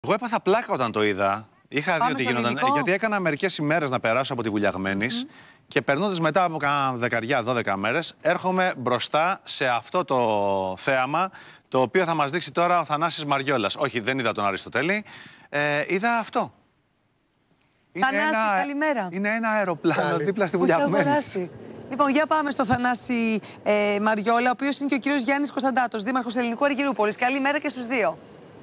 Εγώ έπαθα πλάκα όταν το είδα. Είχα δει ότι γινόταν. Γιατί έκανα μερικές ημέρες να περάσω από τη Βουλιαγμένης και περνώντας μετά από κάνα 10-12 μέρες, έρχομαι μπροστά σε αυτό το θέαμα, το οποίο θα μας δείξει τώρα ο Θανάσης Μαριόλας. Όχι, δεν είδα τον Αριστοτέλη. είδα αυτό. Θανάση, καλημέρα. Είναι ένα αεροπλάνο δίπλα στη Βουλιαγμένη. Λοιπόν, για πάμε στο Θανάση Μαριόλα, ο οποίος είναι και ο κύριος Γιάννης Κωνσταντάτος, δήμαρχος Ελληνικού Αργυρούπολης. Καλημέρα και στους δύο.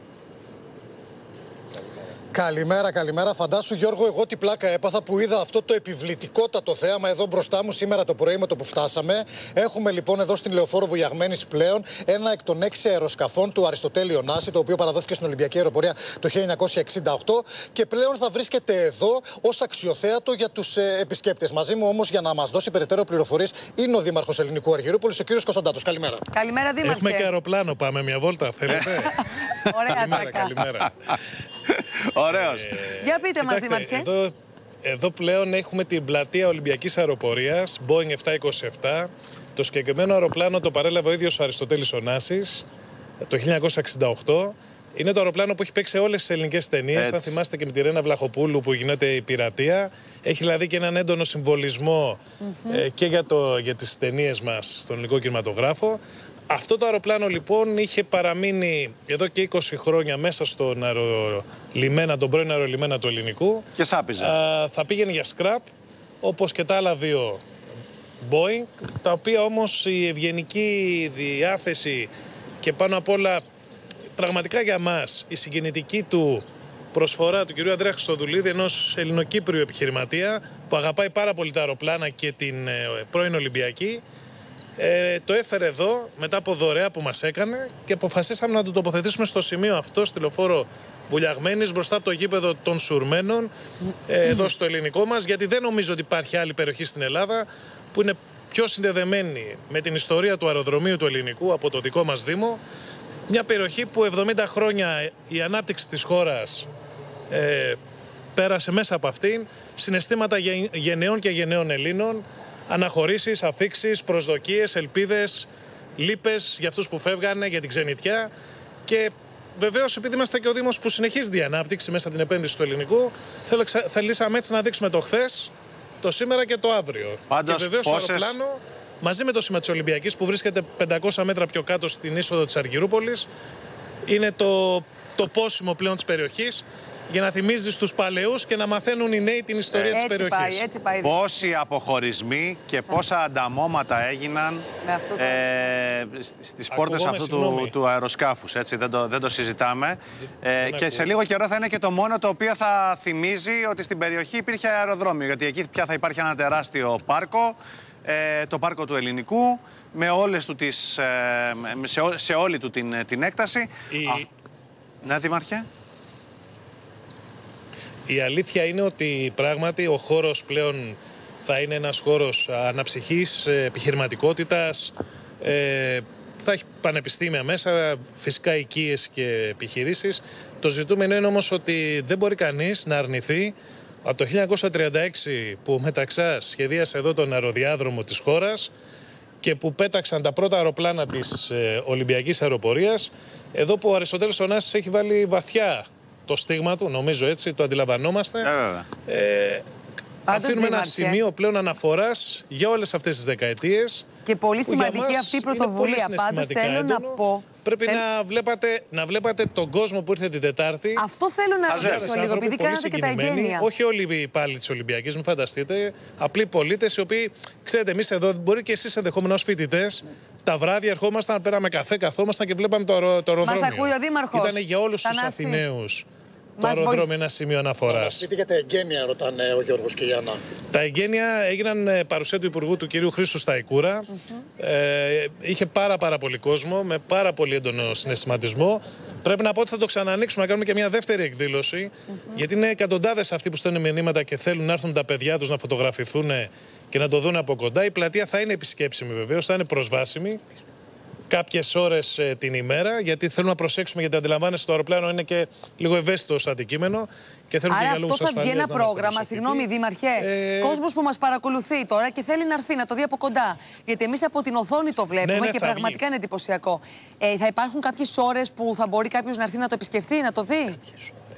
Καλημέρα, καλημέρα. Φαντάσου, Γιώργο, εγώ τι πλάκα έπαθα που είδα αυτό το επιβλητικότατο θέαμα εδώ μπροστά μου σήμερα το πρωί με το που φτάσαμε. Έχουμε λοιπόν εδώ στην Λεωφόρο Βουλιαγμένης πλέον ένα εκ των 6 αεροσκαφών του Αριστοτέλη Ωνάση, το οποίο παραδόθηκε στην Ολυμπιακή Αεροπορία το 1968 και πλέον θα βρίσκεται εδώ ως αξιοθέατο για τους επισκέπτες. Μαζί μου όμως για να μας δώσει περαιτέρω πληροφορίες είναι ο Δήμαρχος Ελληνικού Αργυρούπολης, ο κύριος Κωνσταντάτος. Καλημέρα. Καλημέρα, Δήμαρχε. Έχουμε και αεροπλάνο, πάμε μια βόλτα, θέλετε? Ωραία, καλημέρα. Ωραίος. Για πείτε μας, Δήμαρχε. Εδώ πλέον έχουμε την πλατεία Ολυμπιακής Αεροπορίας, Boeing 727. Το συγκεκριμένο αεροπλάνο το παρέλαβε ο ίδιος ο Αριστοτέλης Ωνάσης το 1968. Είναι το αεροπλάνο που έχει παίξει όλες τις ελληνικές ταινίες. Αν θυμάστε και με τη Ρένα Βλαχοπούλου που γίνεται η πειρατεία. Έχει δηλαδή και έναν έντονο συμβολισμό και για τις ταινίες μας στον ελληνικό κινηματογράφο. Αυτό το αεροπλάνο λοιπόν είχε παραμείνει εδώ και 20 χρόνια μέσα στον αερολιμένα, τον πρώην αερολιμένα του ελληνικού. Και σάπιζε. Θα πήγαινε για σκραπ, όπως και τα άλλα δύο Boeing, τα οποία όμως η ευγενική διάθεση και πάνω απ' όλα πραγματικά για μας η συγκινητική του προσφορά του κ. Ανδρέα Χριστοδουλίδη, ενός Ελληνοκύπριου επιχειρηματία που αγαπάει πάρα πολύ τα αεροπλάνα και την πρώην Ολυμπιακή, το έφερε εδώ μετά από δωρεά που μας έκανε και αποφασίσαμε να το τοποθετήσουμε στο σημείο αυτό, στη Λεωφόρο Βουλιαγμένης, μπροστά από το γήπεδο των Σουρμένων, εδώ στο ελληνικό μας, γιατί δεν νομίζω ότι υπάρχει άλλη περιοχή στην Ελλάδα που είναι πιο συνδεδεμένη με την ιστορία του αεροδρομίου του ελληνικού από το δικό μας Δήμο. Μια περιοχή που 70 χρόνια η ανάπτυξη της χώρας πέρασε μέσα από αυτήν, συναισθήματα γενναιών και γενναίων Ελλήνων, αναχωρήσεις, αφίξεις, προσδοκίες, ελπίδες, λύπες για αυτούς που φεύγανε, για την ξενιτιά. Και βεβαίως, επειδή είμαστε και ο Δήμος που συνεχίζει την ανάπτυξη μέσα από την επένδυση του ελληνικού, θελήσαμε έτσι να δείξουμε το χθες, το σήμερα και το αύριο. Πάντως, και βεβαίως το αεροπλάνο, μαζί με το σήμα της Ολυμπιακής που βρίσκεται 500 μέτρα πιο κάτω στην είσοδο της Αργυρούπολης, είναι το πόσιμο πλέον της περιοχής, για να θυμίζει στους παλαιούς και να μαθαίνουν οι νέοι την ιστορία της περιοχής. Έτσι πάει. Πόσοι αποχωρισμοί και πόσα ανταμώματα έγιναν στις πόρτες αυτού του αεροσκάφους. Έτσι, δεν το συζητάμε. Και σε λίγο καιρό θα είναι και το μόνο το οποίο θα θυμίζει ότι στην περιοχή υπήρχε αεροδρόμιο. Γιατί εκεί πια θα υπάρχει ένα τεράστιο πάρκο, το πάρκο του Ελληνικού, με όλες του σε όλη του την έκταση. Ναι, Δήμαρχε. Η αλήθεια είναι ότι πράγματι ο χώρος πλέον θα είναι ένας χώρος αναψυχής, επιχειρηματικότητας, θα έχει πανεπιστήμια μέσα, φυσικά οικίες και επιχειρήσεις. Το ζητούμενο είναι όμως ότι δεν μπορεί κανείς να αρνηθεί από το 1936 που ο Μεταξάς σχεδίασε εδώ τον αεροδιάδρομο της χώρας και που πέταξαν τα πρώτα αεροπλάνα της Ολυμπιακής Αεροπορίας, εδώ που ο Αριστοτέλης Ωνάσης έχει βάλει βαθιά το στίγμα του, νομίζω έτσι, το αντιλαμβανόμαστε. Αφήνουμε ένα σημείο πλέον αναφοράς για όλες αυτές τις δεκαετίες. Και πολύ σημαντική αυτή η πρωτοβουλία. Πάντως θέλω να πω. Πρέπει να βλέπατε τον κόσμο που ήρθε την Τετάρτη. Αυτό θέλω να ρωτήσω λίγο, επειδή κάνατε και τα εγγένεια. Όχι όλοι οι υπάλληλοι της Ολυμπιακής, μην φανταστείτε. Απλοί πολίτες, οι οποίοι, ξέρετε, εμείς εδώ, μπορεί και εσείς ενδεχόμενα ως φοιτητές, τα βράδια ερχόμασταν, πέραμε καφέ, καθόμασταν και βλέπαμε το αεροδρόμιο. Μας ακούει ο Δήμαρχος. Ήταν για όλους τους Αθηναίους. Το αεροδρόμιο είναι ένα σημείο αναφοράς. Πείτε για τα εγγένεια, ρωτάνε ο Γιώργος και η Άννα. Τα εγγένεια έγιναν παρουσία του Υπουργού του κυρίου Χρήστου Σταϊκούρα. Είχε πάρα πολύ κόσμο, με πάρα πολύ έντονο συναισθηματισμό. Πρέπει να πω ότι θα το ξανανοίξουμε, να κάνουμε και μια δεύτερη εκδήλωση. Γιατί είναι εκατοντάδες αυτοί που στέλνουν μηνύματα και θέλουν να έρθουν τα παιδιά τους να φωτογραφηθούν και να το δουν από κοντά. Η πλατεία θα είναι επισκέψιμη βεβαίως, θα είναι προσβάσιμη κάποιες ώρες την ημέρα, γιατί θέλουμε να προσέξουμε, γιατί αντιλαμβάνεστε το αεροπλάνο είναι και λίγο ευαίσθητο ως αντικείμενο. Και θέλουμε άρα και αυτό θα βγει ένα πρόγραμμα, συγγνώμη Δήμαρχε, κόσμος που μας παρακολουθεί τώρα και θέλει να έρθει να το δει από κοντά. Γιατί εμείς από την οθόνη το βλέπουμε και πραγματικά είναι εντυπωσιακό. Θα υπάρχουν κάποιες ώρες που θα μπορεί κάποιος να έρθει να το επισκεφτεί, να το δει?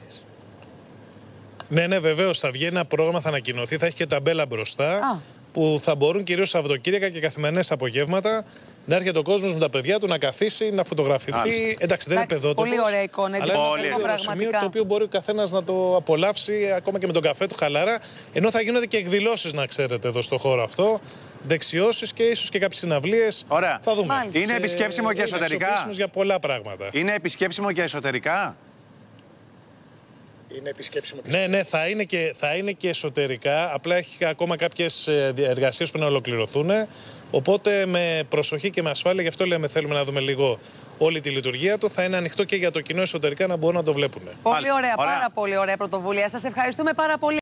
Ναι, βεβαίως θα βγει ένα πρόγραμμα, θα ανακοινωθεί, θα έχει και ταμπέλα μπροστά. Που θα μπορούν κυρίως Σαββατοκύριακα και καθημερινές απογεύματα να έρχεται ο κόσμος με τα παιδιά του, να καθίσει, να φωτογραφηθεί. Εντάξει, δεν είναι παιδότοπος. Πολύ ωραία εικόνα. Αλλά είναι ένα σημείο το οποίο μπορεί ο καθένας να το απολαύσει ακόμα και με τον καφέ του χαλαρά. Ενώ θα γίνονται και εκδηλώσεις, να ξέρετε, εδώ στο χώρο αυτό. Δεξιώσεις και ίσως και κάποιες συναυλίες. Ωραία. Θα δούμε. Είναι επισκέψιμο και εσωτερικά. Είναι για πολλά πράγματα. Είναι επισκέψιμο και εσωτερικά. Είναι επισκέψιμο και ναι, θα είναι και εσωτερικά. Απλά έχει ακόμα κάποιες εργασίες που να ολοκληρωθούν. Οπότε με προσοχή και με ασφάλεια, γι' αυτό λέμε θέλουμε να δούμε λίγο όλη τη λειτουργία του. Θα είναι ανοιχτό και για το κοινό εσωτερικά να μπορούν να το βλέπουν. Πολύ ωραία, πάρα πολύ ωραία πρωτοβουλία. Σας ευχαριστούμε πάρα πολύ.